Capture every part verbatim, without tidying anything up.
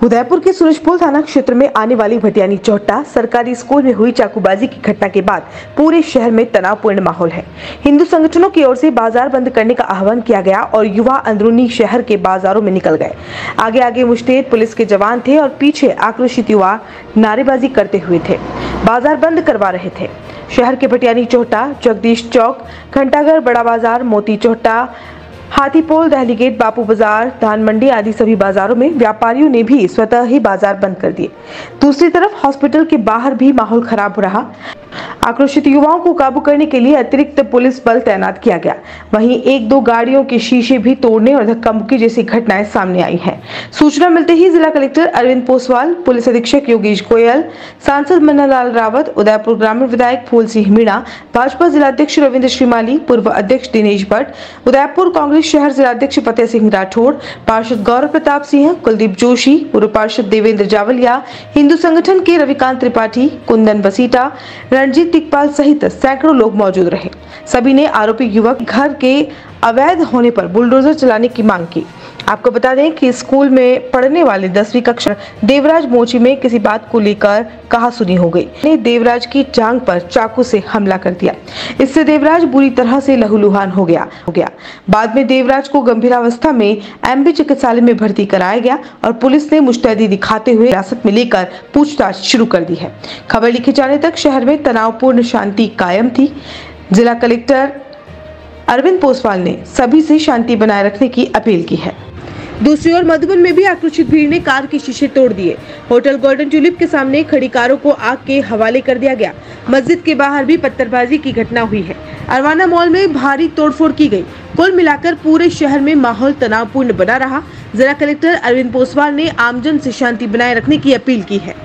उदयपुर के सूरजपुर थाना क्षेत्र में आने वाली भटियानी चौहट्टा सरकारी स्कूल में हुई चाकूबाजी की घटना के बाद पूरे शहर में तनावपूर्ण माहौल है। हिंदू संगठनों की ओर से बाजार बंद करने का आह्वान किया गया और युवा अंदरूनी शहर के बाजारों में निकल गए। आगे आगे मुश्तैद पुलिस के जवान थे और पीछे आक्रोशित युवा नारेबाजी करते हुए थे, बाजार बंद करवा रहे थे। शहर के भटियानी चौहट्टा, जगदीश चौक, घंटाघर, बड़ा बाजार, मोती चौहट्टा, हाथीपोल, दहली गेट, बापू बाजार, धान मंडी आदि सभी बाजारों में व्यापारियों ने भी स्वतः ही बाजार बंद कर दिए। दूसरी तरफ हॉस्पिटल के बाहर भी माहौल खराब रहा। आक्रोशित युवाओं को काबू करने के लिए अतिरिक्त पुलिस बल तैनात किया गया। वहीं एक दो गाड़ियों के शीशे भी तोड़ने और धक्का मुक्की जैसी घटनाएं सामने आई हैं। सूचना मिलते ही जिला कलेक्टर अरविंद पोसवाल, पुलिस अधीक्षक योगेश गोयल, सांसद मन्नालाल रावत, उदयपुर ग्रामीण विधायक फूल सिंह मीणा, भाजपा जिलाध्यक्ष रविंद्र श्रीमाली, पूर्व अध्यक्ष दिनेश भट्ट, उदयपुर कांग्रेस शहर जिलाध्यक्ष फतेह सिंह राठौड़, पार्षद गौरव प्रताप सिंह, कुलदीप जोशी, पूर्व पार्षद देवेंद्र जावलिया, हिंदू संगठन के रविकांत त्रिपाठी, कुंदन बसीटा, रणजीत टिकपाल सहित सैकड़ों लोग मौजूद रहे। सभी ने आरोपी युवक घर के अवैध होने पर बुलडोजर चलाने की मांग की। आपको बता दें कि स्कूल में पढ़ने वाले दसवीं कक्षा देवराज मोची में किसी बात को लेकर कहासुनी हो गई। ने देवराज की टांग पर चाकू से हमला कर दिया। इससे देवराज बुरी तरह से लहूलुहान हो गया हो गया बाद में देवराज को गंभीरावस्था में एमबी चिकित्सालय में भर्ती कराया गया और पुलिस ने मुस्तैदी दिखाते हुए हिरासत में लेकर पूछताछ शुरू कर दी है। खबर लिखे जाने तक शहर में तनावपूर्ण शांति कायम थी। जिला कलेक्टर अरविंद पोसवाल ने सभी से शांति बनाए रखने की अपील की है। दूसरी ओर मधुबन में भी आक्रोशित भीड़ ने कार के शीशे तोड़ दिए। होटल गोल्डन ट्यूलिप के सामने खड़ी कारों को आग के हवाले कर दिया गया। मस्जिद के बाहर भी पत्थरबाजी की घटना हुई है। अरवाना मॉल में भारी तोड़फोड़ की गई। कुल मिलाकर पूरे शहर में माहौल तनावपूर्ण बना रहा। जिला कलेक्टर अरविंद पोसवाल ने आमजन से शांति बनाए रखने की अपील की है।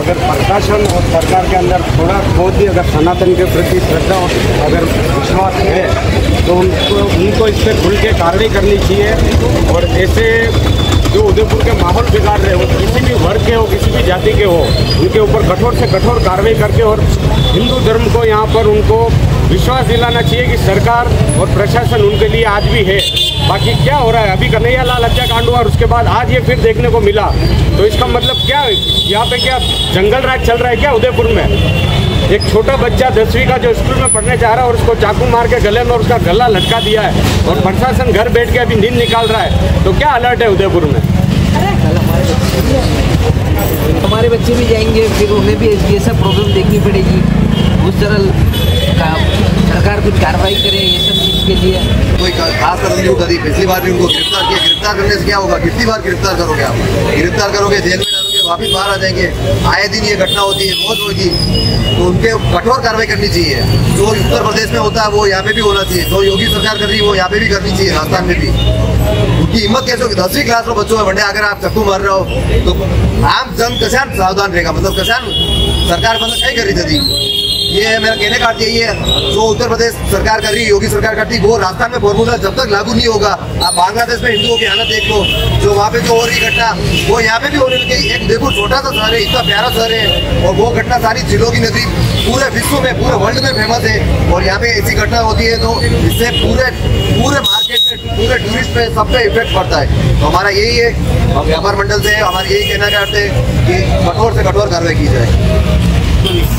अगर प्रशासन और सरकार के अंदर थोड़ा बहुत भी अगर सनातन के प्रति श्रद्धा अगर विश्वास है तो उनको उनको इस पर खुल के कार्रवाई करनी चाहिए। और ऐसे जो उदयपुर के माहौल बिगाड़ रहे हो, किसी भी वर्ग के हो, किसी भी जाति के हो, उनके ऊपर कठोर से कठोर कार्रवाई करके और हिंदू धर्म को यहाँ पर उनको विश्वास दिलाना चाहिए कि सरकार और प्रशासन उनके लिए आज भी है। बाकी क्या हो रहा है, अभी कन्हैया लाल हत्याकांड हुआ और उसके बाद आज ये फिर देखने को मिला, तो इसका मतलब क्या है, यहाँ पे क्या जंगल राज चल रहा है क्या उदयपुर में? एक छोटा बच्चा दसवीं का जो स्कूल में पढ़ने जा रहा है और उसको चाकू मार के गले में और उसका गला लटका दिया है और प्रशासन घर बैठ के अभी नींद निकाल रहा है, तो क्या अलर्ट है उदयपुर में? हमारे बच्चे भी जाएंगे, फिर उन्हें भी ये सब प्रॉब्लम देखनी पड़ेगी। उस तरह सरकार कुछ कार्रवाई करे ये सब चीज़ के लिए। कोई खास कदम नहीं उठाती। पिछली बार भी उनको गिरफ्तार किया, गिरफ्तार करने से क्या होगा? कितनी बार गिरफ्तार करोगे आप? गिरफ्तार करोगे, जेल में डालोगे, वापिस बाहर आ जाएंगे। आए दिन ये घटना होती है, मौत होगी, तो उनके कठोर कार्रवाई करनी चाहिए। जो उत्तर प्रदेश में होता है वो यहाँ पे भी होना चाहिए। जो योगी सरकार कर रही है वो यहाँ पे भी करनी चाहिए, राजस्थान में भी। उनकी हिम्मत कैसे होगी? दसवीं क्लास में बच्चों में वनडे अगर आप चक्कू मार रहे हो तो आम जन कसान सावधान रहेगा। मतलब कसान सरकार मतलब कहीं कर रही थी। ये है मेरा कहने का अर्थ यही है, जो उत्तर प्रदेश सरकार कर रही है, योगी सरकार करती, वो राजस्थान में फॉर्मूला जब तक लागू नहीं होगा। आप बांग्लादेश में हिंदुओं की हालत देख लो, जो वहाँ पे जो हो रही घटना वो यहाँ पे भी होने लगी। एक देखो छोटा सा शहर है, इतना प्यारा शहर है, और वो घटना सारी जिलों की नगरी पूरे विश्व में, पूरे वर्ल्ड में फेमस है। और यहाँ पे ऐसी घटना होती है तो इससे पूरे पूरे मार्केट में, पूरे टूरिस्ट पे, सब पे इफेक्ट पड़ता है। तो हमारा यही है, व्यापार मंडल से हमारा यही कहना चाहते हैं कि कठोर से कठोर कार्रवाई की जाए।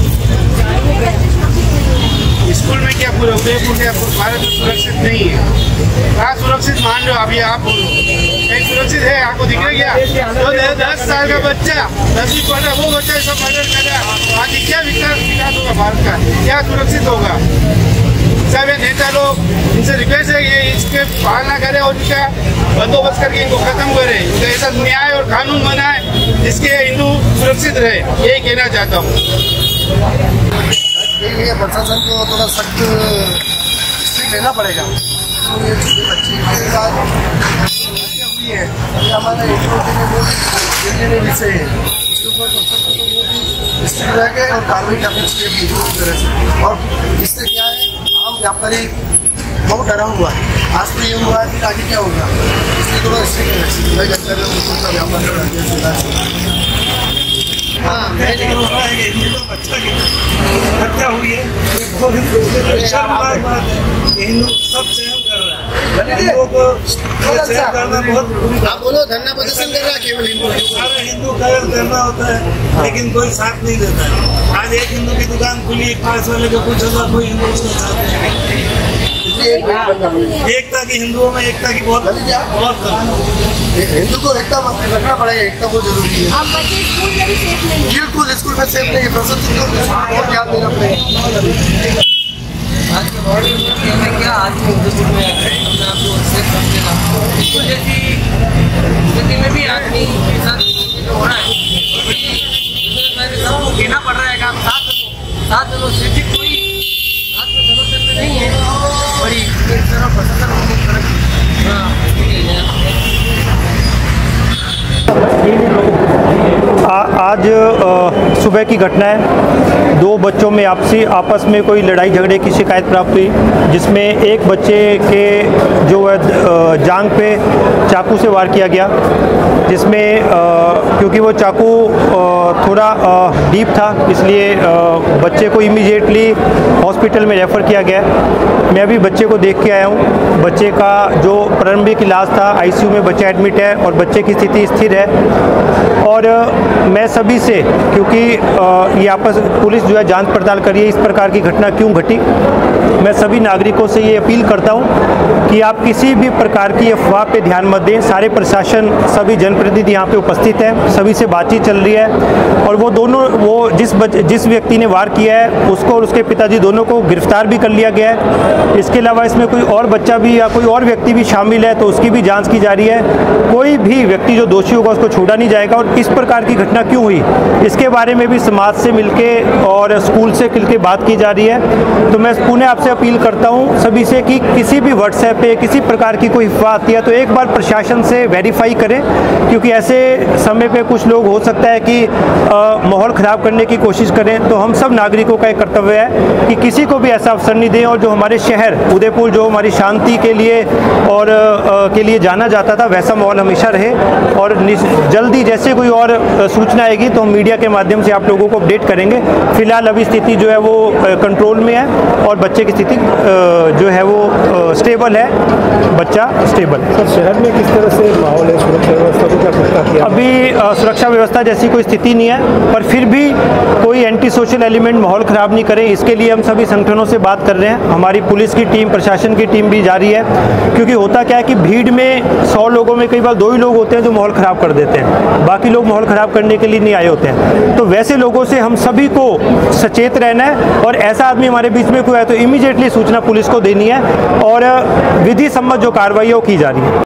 स्कूल में क्या पूरे उदयपुर के भारत में सुरक्षित नहीं है? कहाँ सुरक्षित मान लो? अभी आप बोलो कहीं सुरक्षित है? आपको दिख रहा क्या? तो दस साल का बच्चा दसवीं पढ़ा, वो बच्चा सब मर्डर कर रहा है। आगे क्या विकास विकास होगा भारत का? क्या सुरक्षित होगा? सब ये नेता लोग, इनसे रिक्वेस्ट है ये इसके पालना करे और इनका बंदोबस्त करके इनको खत्म करे। इनका ऐसा न्याय और कानून बनाए जिसके हिंदू सुरक्षित रहे, यही कहना चाहता हूँ। ये प्रशासन को थोड़ा सख्त स्ट्रिक्ट लेना पड़ेगा। तो ये बच्ची के साथ हत्या हुई है, ये हमारा एक विषय है, इसके ऊपर स्ट्रिक्ट रह के और कार्रवाई करनी चाहिए पूरी तरह से। और इससे क्या है, आम व्यापारी बहुत डरा हुआ है। आज तो ये हुआ है, आगे क्या होगा, इसलिए थोड़ा स्ट्रिक्ट है व्यापार। हाँ, बच्चा की हत्या हुई है, हिंदू सब सहन कर रहा है। हिंदुओं को सहन करना बहुत, आप बोलो धरना प्रदर्शन कर रहा है केवल हिंदू, सारे हिंदू का करना होता है, लेकिन कोई साथ नहीं देता है। आज एक हिंदू की दुकान खुली, पास वाले को पूछो तो कोई हिंदू उसका साथ नहीं। एकता की, हिंदुओं में एकता की बहुत बहुत हिंदू को एकता रखना पड़ेगा, एकता बहुत जरूरी है। आप बच्चे स्कूल में भी सेफ नहीं है? बिल्कुल स्कूल में सेफ नहीं है, प्रशासन को बहुत ध्यान देना पड़ेगा। आज के बहुत में क्या आज उदयपुर में अपने आप को सेफ रखेगा। बिल्कुल जैसी स्थिति में भी आदमी के साथ हो रहा है, सबको कहना पड़ रहा है कि आप साथ चलो, साथ चलो। सेफ्टी कोई साथ में समर्थन में नहीं है, बड़ी एक तरफ प्रशासन आज सुबह की घटना है। दो बच्चों में आपसी आपस में कोई लड़ाई झगड़े की शिकायत प्राप्त हुई, जिसमें एक बच्चे के जो है जांघ पे चाकू से वार किया गया, जिसमें क्योंकि वो चाकू थोड़ा डीप था, इसलिए बच्चे को इमीडिएटली हॉस्पिटल में रेफ़र किया गया। मैं अभी बच्चे को देख के आया हूँ। बच्चे का जो प्रारंभिक इलाज था, आईसीयू में बच्चा एडमिट है और बच्चे की स्थिति स्थिर है। और मैं सभी से, क्योंकि ये आपस पुलिस जो है जांच पड़ताल कर रही है इस प्रकार की घटना क्यों घटी, मैं सभी नागरिकों से ये अपील करता हूँ कि आप किसी भी प्रकार की अफवाह पे ध्यान मत दें। सारे प्रशासन, सभी जनप्रतिनिधि यहाँ पे उपस्थित हैं, सभी से बातचीत चल रही है और वो दोनों, वो जिस जिस व्यक्ति ने वार किया है उसको और उसके पिताजी दोनों को गिरफ्तार भी कर लिया गया है। इसके अलावा इसमें कोई और बच्चा भी या कोई और व्यक्ति भी शामिल है तो उसकी भी जाँच की जा रही है। कोई भी व्यक्ति जो दोषी होगा उसको छोड़ा नहीं जाएगा। और इस प्रकार की घटना क्यों हुई इसके बारे में भी समाज से मिलके और स्कूल से मिलके बात की जा रही है। तो मैं पुनः आपसे अपील करता हूँ सभी से कि किसी भी व्हाट्सएप पे किसी प्रकार की कोई अफवाह आती है तो एक बार प्रशासन से वेरीफाई करें, क्योंकि ऐसे समय पे कुछ लोग हो सकता है कि माहौल ख़राब करने की कोशिश करें। तो हम सब नागरिकों का एक कर्तव्य है कि किसी को भी ऐसा अवसर नहीं दें, और जो हमारे शहर उदयपुर जो हमारी शांति के लिए और आ, के लिए जाना जाता था वैसा माहौल हमेशा रहे। और जल्दी जैसे कोई और सूचना आएगी तो हम मीडिया के माध्यम से आप लोगों को अपडेट करेंगे। फिलहाल अभी स्थिति जो है वो कंट्रोल में है और बच्चे की स्थिति जो है वो स्टेबल है, बच्चा स्टेबल है। सर, शहर में किस तरह से माहौल है, सुरक्षा व्यवस्था को क्या पक्का किया? अभी आ, सुरक्षा व्यवस्था जैसी कोई स्थिति नहीं है, पर फिर भी कोई एंटी सोशल एलिमेंट माहौल ख़राब नहीं करे, इसके लिए हम सभी संगठनों से बात कर रहे हैं। हमारी पुलिस की टीम, प्रशासन की टीम भी जारी है, क्योंकि होता क्या है कि भीड़ में सौ लोगों में कई बार दो ही लोग होते हैं जो माहौल ख़राब कर देते हैं, बाकी लोग माहौल ख़राब करने के लिए नहीं आए होते हैं। तो वैसे लोगों से हम सभी को सचेत रहना है, और ऐसा आदमी हमारे बीच में कोई है तो इमीडिएटली सूचना पुलिस को देनी है, और विधि सम्मत जो कार्रवाई है वो की जा रही है।